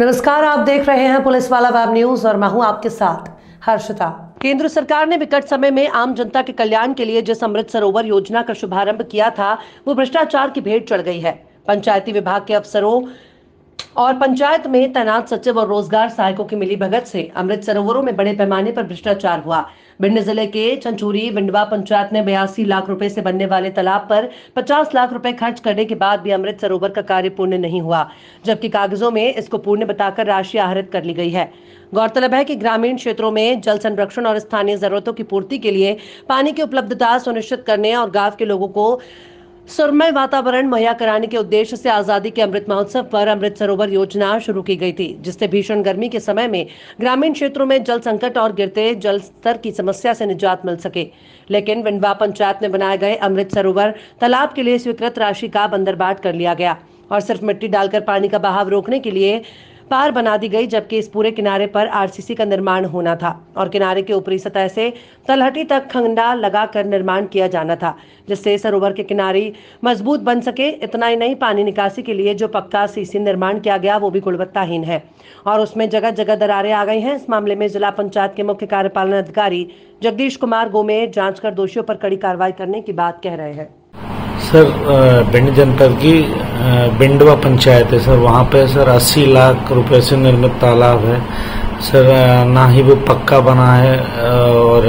नमस्कार, आप देख रहे हैं पुलिस वाला वेब न्यूज और मैं हूं आपके साथ हर्षिता। केंद्र सरकार ने विकट समय में आम जनता के कल्याण के लिए जिस अमृत सरोवर योजना का शुभारंभ किया था वो भ्रष्टाचार की भेंट चढ़ गई है। पंचायती विभाग के अफसरों और पंचायत में तैनात सचिव और रोजगार सहायकों की मिलीभगत से अमृत सरोवरों में बड़े पैमाने पर भ्रष्टाचार हुआ। भिंड जिले के चंचूरी विंडवा पंचायत ने 82 लाख रुपए से बनने वाले तालाब पर 50 लाख रुपए खर्च करने के बाद भी अमृत सरोवर का कार्य पूर्ण नहीं हुआ, जबकि कागजों में इसको पूर्ण बताकर राशि आहरित कर ली गई है। गौरतलब है कि ग्रामीण क्षेत्रों में जल संरक्षण और स्थानीय जरूरतों की पूर्ति के लिए पानी की उपलब्धता सुनिश्चित करने और गांव के लोगों को सुरमय वातावरण मुहैया कराने के उद्देश्य से आजादी के अमृत महोत्सव पर अमृत सरोवर योजना शुरू की गई थी, जिससे भीषण गर्मी के समय में ग्रामीण क्षेत्रों में जल संकट और गिरते जल स्तर की समस्या से निजात मिल सके। लेकिन विंडवा पंचायत में बनाए गए अमृत सरोवर तालाब के लिए स्वीकृत राशि का बंदरबाट कर लिया गया और सिर्फ मिट्टी डालकर पानी का बहाव रोकने के लिए पार बना दी गई, जबकि इस पूरे किनारे पर आरसीसी का निर्माण होना था और किनारे के ऊपरी सतह से तलहटी तक खंडा लगाकर निर्माण किया जाना था, जिससे सरोवर के किनारे मजबूत बन सके। इतना ही नहीं, पानी निकासी के लिए जो पक्का सीसी निर्माण किया गया वो भी गुणवत्ताहीन है और उसमें जगह जगह दरारें आ गई हैं। इस मामले में जिला पंचायत के मुख्य कार्यपालन अधिकारी जगदीश कुमार गोमे जांच कर दोषियों पर कड़ी कार्रवाई करने की बात कह रहे हैं। सर, भिंड जनपद की बिंडवा पंचायत है सर, वहाँ पे सर 80 लाख रुपए से निर्मित तालाब है सर। ना ही वो पक्का बना है और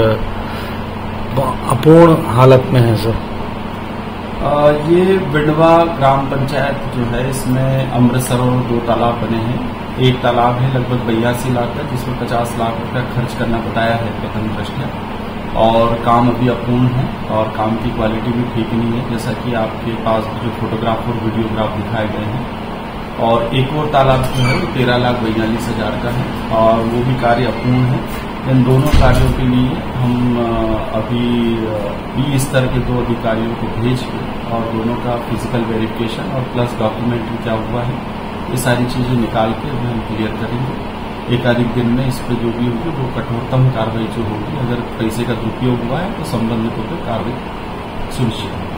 अपूर्ण हालत में है सर। ये बिंडवा ग्राम पंचायत जो है, इसमें अमृत सरोवर 2 तालाब बने हैं। एक तालाब है लगभग 82 लाख का, जिसमें 50 लाख रुपया खर्च करना बताया है प्रथम दृष्टया, और काम अभी अपूर्ण है और काम की क्वालिटी भी ठीक नहीं है, जैसा कि आपके पास जो फोटोग्राफ और वीडियोग्राफ दिखाए गए हैं। और एक और तालाब जो है वो 13,42,000 का है और वो भी कार्य अपूर्ण है। इन दोनों कार्यों के लिए हम अभी बी स्तर के 2 अधिकारियों को भेज के और दोनों का फिजिकल वेरिफिकेशन और प्लस डॉक्यूमेंट्री क्या हुआ है, ये सारी चीजें निकाल के अभी हम क्लियर करेंगे। एकाधिक दिन में इस पर जो भी होगी वो कठोरतम कार्रवाई जो होगी, अगर पैसे का दुरुपयोग हुआ है तो संबंधित होकर कार्रवाई सुनिश्चित होगी।